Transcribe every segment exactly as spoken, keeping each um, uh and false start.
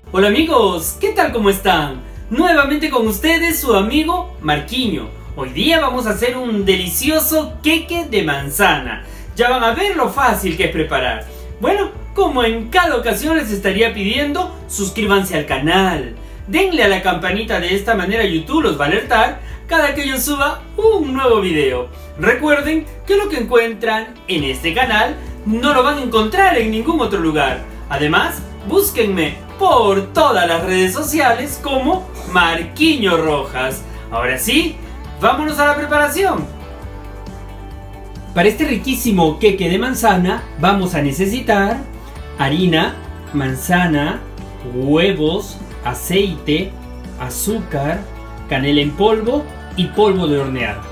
Hola amigos, ¿qué tal? ¿Cómo están? Nuevamente con ustedes su amigo Marquiño. Hoy día vamos a hacer un delicioso queque de manzana. Ya van a ver lo fácil que es preparar. Bueno, como en cada ocasión les estaría pidiendo, suscríbanse al canal. Denle a la campanita, de esta manera YouTube los va a alertar cada que yo suba un nuevo video. Recuerden que lo que encuentran en este canal no lo van a encontrar en ningún otro lugar. Además, búsquenme por todas las redes sociales como Marquiño Rojas. Ahora sí, vámonos a la preparación. Para este riquísimo queque de manzana vamos a necesitar harina, manzana, huevos, aceite, azúcar, canela en polvo y polvo de hornear.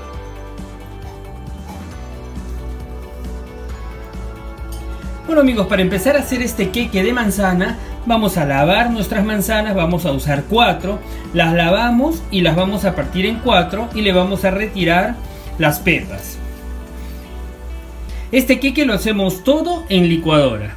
Bueno amigos, para empezar a hacer este queque de manzana vamos a lavar nuestras manzanas. Vamos a usar cuatro, las lavamos y las vamos a partir en cuatro y le vamos a retirar las pepas. Este queque lo hacemos todo en licuadora.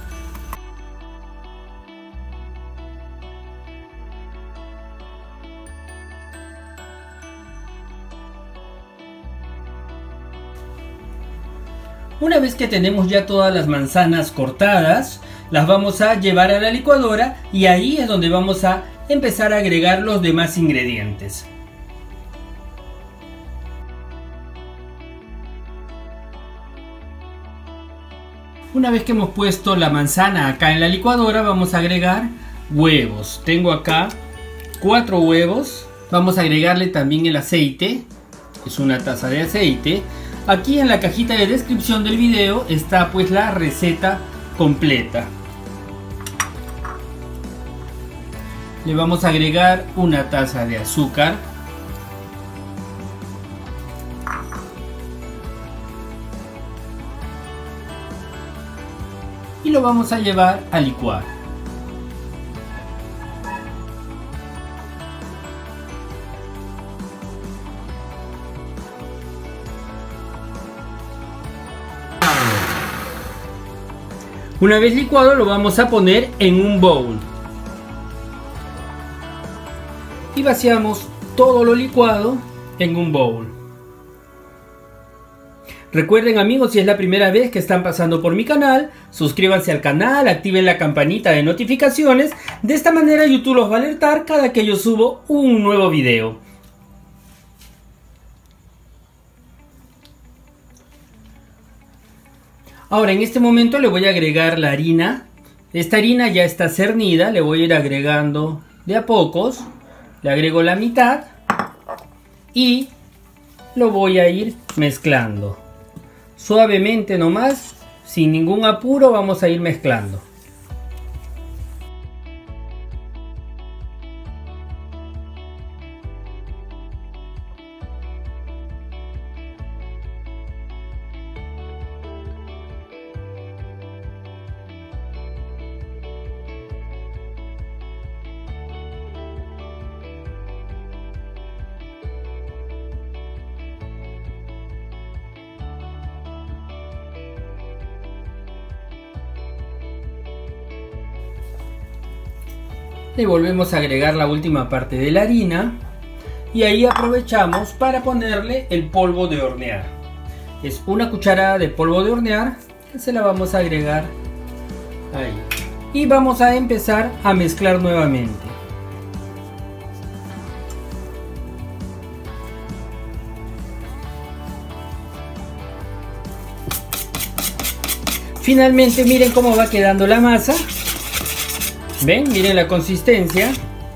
Una vez que tenemos ya todas las manzanas cortadas, las vamos a llevar a la licuadora y ahí es donde vamos a empezar a agregar los demás ingredientes. Una vez que hemos puesto la manzana acá en la licuadora, vamos a agregar huevos. Tengo acá cuatro huevos. Vamos a agregarle también el aceite, es una taza de aceite. Aquí en la cajita de descripción del video está pues la receta completa. Le vamos a agregar una taza de azúcar. Y lo vamos a llevar a licuar. Una vez licuado lo vamos a poner en un bowl. Y vaciamos todo lo licuado en un bowl. Recuerden amigos, si es la primera vez que están pasando por mi canal, suscríbanse al canal, activen la campanita de notificaciones. De esta manera YouTube los va a alertar cada que yo subo un nuevo video. Ahora en este momento le voy a agregar la harina. Esta harina ya está cernida, le voy a ir agregando de a pocos. Le agrego la mitad y lo voy a ir mezclando. Suavemente nomás, sin ningún apuro, vamos a ir mezclando. Le volvemos a agregar la última parte de la harina y ahí aprovechamos para ponerle el polvo de hornear. Es una cucharada de polvo de hornear que se la vamos a agregar ahí. Y vamos a empezar a mezclar nuevamente. Finalmente miren cómo va quedando la masa. ¿Ven? Miren la consistencia.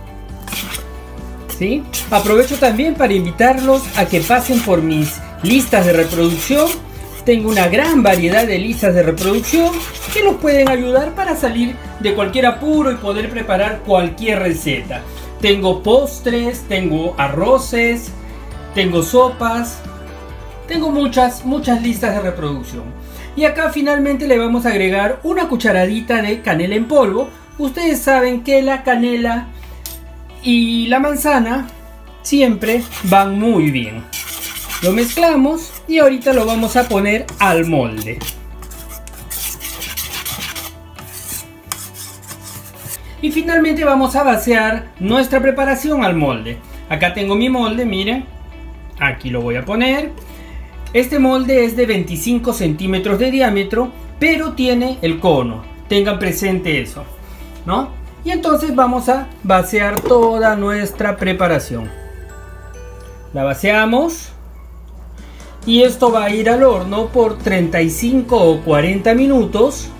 ¿Sí? Aprovecho también para invitarlos a que pasen por mis listas de reproducción. Tengo una gran variedad de listas de reproducción que los pueden ayudar para salir de cualquier apuro y poder preparar cualquier receta. Tengo postres, tengo arroces, tengo sopas, tengo muchas, muchas listas de reproducción. Y acá finalmente le vamos a agregar una cucharadita de canela en polvo. Ustedes saben que la canela y la manzana siempre van muy bien. Lo mezclamos y ahorita lo vamos a poner al molde. Y finalmente vamos a vaciar nuestra preparación al molde. Acá tengo mi molde, miren. Aquí lo voy a poner. Este molde es de veinticinco centímetros de diámetro, pero tiene el cono. Tengan presente eso, ¿no? Y entonces vamos a vaciar toda nuestra preparación. La vaciamos. Y esto va a ir al horno por treinta y cinco o cuarenta minutos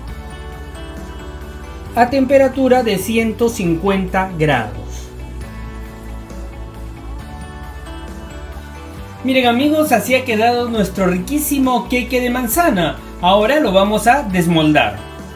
a temperatura de ciento cincuenta grados. Miren amigos, así ha quedado nuestro riquísimo queque de manzana. Ahora lo vamos a desmoldar.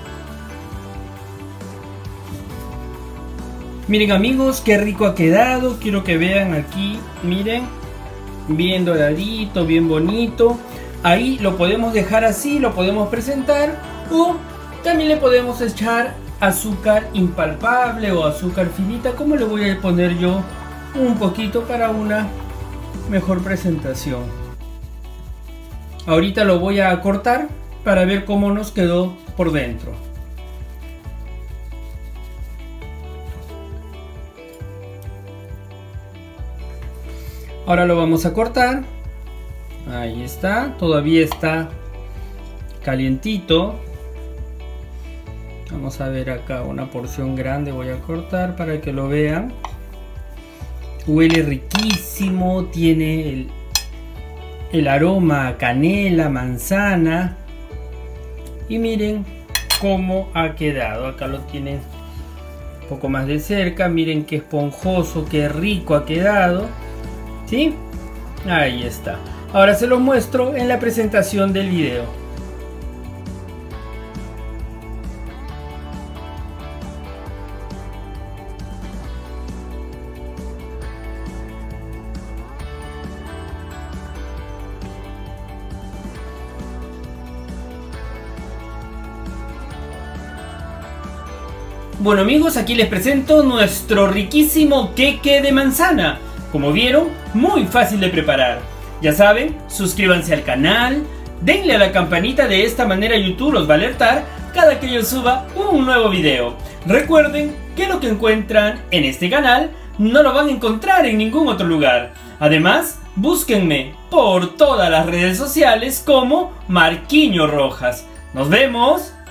Miren amigos, qué rico ha quedado. Quiero que vean aquí, miren, bien doradito, bien bonito. Ahí lo podemos dejar así, lo podemos presentar, o también le podemos echar azúcar impalpable o azúcar finita, como le voy a poner yo un poquito para una mejor presentación. Ahorita lo voy a cortar para ver cómo nos quedó por dentro. Ahora lo vamos a cortar. Ahí está, todavía está calientito. Vamos a ver acá una porción grande, voy a cortar para que lo vean. Huele riquísimo, tiene el, el aroma a canela, manzana. Y miren cómo ha quedado. Acá lo tienen un poco más de cerca. Miren qué esponjoso, qué rico ha quedado. ¿Sí? Ahí está. Ahora se los muestro en la presentación del video. Bueno amigos, aquí les presento nuestro riquísimo queque de manzana. Como vieron, muy fácil de preparar. Ya saben, suscríbanse al canal, denle a la campanita, de esta manera YouTube los va a alertar cada que yo suba un nuevo video. Recuerden que lo que encuentran en este canal no lo van a encontrar en ningún otro lugar. Además, búsquenme por todas las redes sociales como Marquiño Rojas. ¡Nos vemos!